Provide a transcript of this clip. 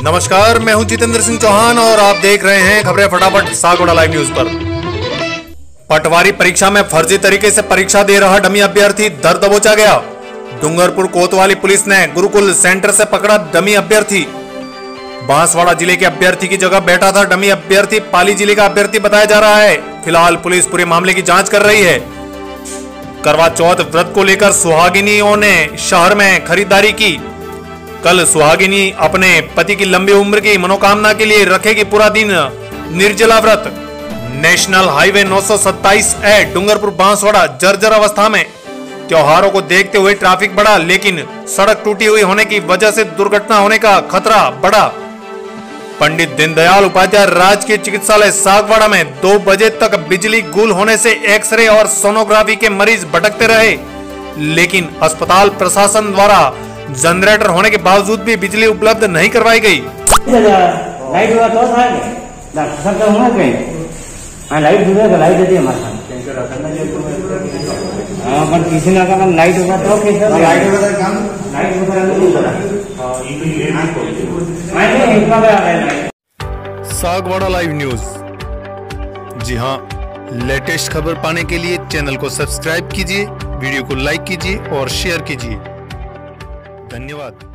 नमस्कार, मैं हूं जितेंद्र सिंह चौहान और आप देख रहे हैं खबरें फटाफट सागवाड़ा लाइव न्यूज पर। पटवारी परीक्षा में फर्जी तरीके से परीक्षा दे रहा डमी अभ्यर्थी दर दबोचा गया। डूंगरपुर कोतवाली पुलिस ने गुरुकुल सेंटर से पकड़ा डमी अभ्यर्थी। बांसवाड़ा जिले के अभ्यर्थी की जगह बैठा था डमी अभ्यर्थी, पाली जिले का अभ्यर्थी बताया जा रहा है। फिलहाल पुलिस पूरे मामले की जांच कर रही है। करवा चौथ व्रत को लेकर सुहागिनियों ने शहर में खरीदारी की। कल सुहागिनी अपने पति की लंबी उम्र की मनोकामना के लिए रखेगी पूरा दिन निर्जला व्रत। National highway 927A Dungarpur Banswara जर्जर अवस्था में। त्योहारों को देखते हुए ट्रैफिक बढ़ा, लेकिन सड़क टूटी हुई होने की वजह से दुर्घटना होने का खतरा बढ़ा। पंडित दीनदयाल उपाध्याय राजकीय चिकित्सालय सागवाड़ा में 2 बजे तक बिजली गुल होने से एक्सरे और सोनोग्राफी के मरीज भटकते रहे, लेकिन अस्पताल प्रशासन द्वारा जनरेटर होने के बावजूद भी बिजली उपलब्ध नहीं करवाई गई। लाइट हुआ तो सब लाइट लाइट देती है हमारे किसी ने कहा लाइट होगा तो सागवाड़ा लाइव न्यूज। जी हाँ, लेटेस्ट खबर पाने के लिए चैनल को सब्सक्राइब कीजिए, वीडियो को लाइक कीजिए और शेयर कीजिए। धन्यवाद।